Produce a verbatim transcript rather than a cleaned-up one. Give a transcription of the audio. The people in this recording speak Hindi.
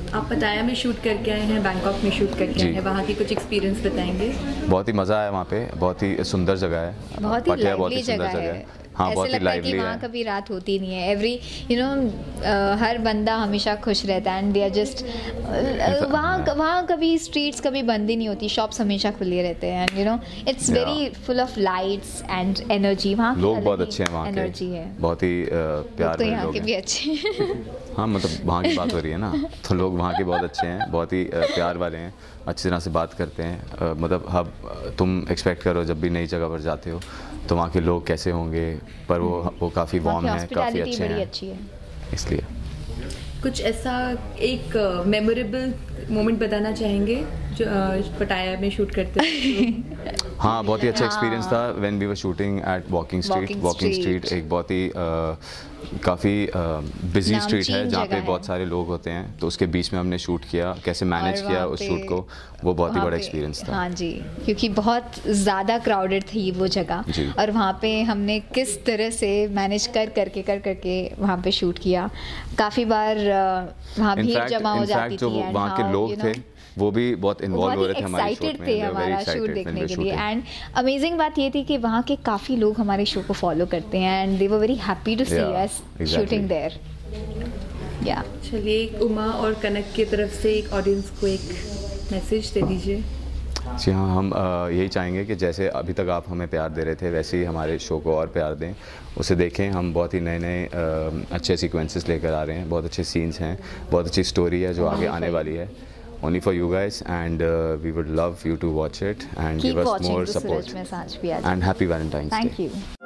आप पटाया में शूट करके आए हैं, बैंकॉक में शूट करके आए हैं, वहाँ की कुछ एक्सपीरियंस बताएंगे? बहुत ही मज़ा आया वहाँ पे, बहुत ही सुंदर जगह है, बहुत ही लाइवली जगह है। हाँ, ऐसे लगता है कि वहाँ कभी रात होती नहीं है। एवरी यू नो हर बंदा हमेशा खुश रहता है एंड दे आर जस्ट वहाँ वहाँ कभी स्ट्रीट्स कभी बंद ही नहीं होती, शॉप्स हमेशा खुले रहते हैं and you know it's very full of lights and energy. वहाँ लोग बहुत अच्छे हैं, वहाँ एनर्जी है, बहुत ही प्यार तो यहाँ के भी अच्छे हाँ, मतलब वहाँ की बात हो रही है ना, तो लोग वहाँ के बहुत अच्छे हैं, बहुत ही प्यार वाले हैं, अच्छी तरह से बात करते हैं। मतलब हम तुम एक्सपेक्ट करो जब भी नई जगह पर जाते हो तो वहाँ के लोग कैसे होंगे, पर वो वो काफ़ी वार्म है, काफ़ी अच्छे हैं, अच्छी है। इसलिए कुछ ऐसा एक मेमोरेबल मोमेंट बताना चाहेंगे जो पटाया में शूट करते थे? हाँ, बहुत ही अच्छा एक्सपीरियंस था when we were shooting at walking street. Walking street एक बहुत ही काफ़ी बिजी स्ट्रीट है जहाँ पे बहुत सारे लोग होते हैं, तो उसके बीच में हमने शूट किया, कैसे मैनेज किया उस शूट को, वो बहुत ही बड़ा एक्सपीरियंस था। हाँ जी, क्योंकि बहुत ज़्यादा क्राउडेड थी वो जगह और वहाँ पे हमने किस तरह से मैनेज कर करके कर करके वहाँ पे शूट किया। काफ़ी बार वहाँ भीड़ जमा हो जाती थी, वहाँ के लोग थे वो भी बहुत इन्वॉल्व हो रहे थे हमारे शूट में, थे हमारा शूट देखने के लिए। एंड अमेजिंग बात ये थी कि वहाँ के काफ़ी लोग हमारे शो को फॉलो करते हैं and they were very happy to see us shooting there. या चलिए, उमा और कनक की तरफ से एक ऑडियंस को एक मैसेज दे दीजिए। जी हाँ, हम यही चाहेंगे कि जैसे अभी तक आप हमें प्यार दे रहे थे वैसे ही हमारे शो को और प्यार दें, उसे देखें। हम बहुत ही नए नए अच्छे सीक्वेंसेस लेकर आ रहे हैं, बहुत अच्छे सीन्स हैं, बहुत अच्छी स्टोरी है जो आगे आने वाली है, only for you guys, and uh, we would love you to watch it and Keep give us watching more to support, and happy Valentine's Thank Day. you.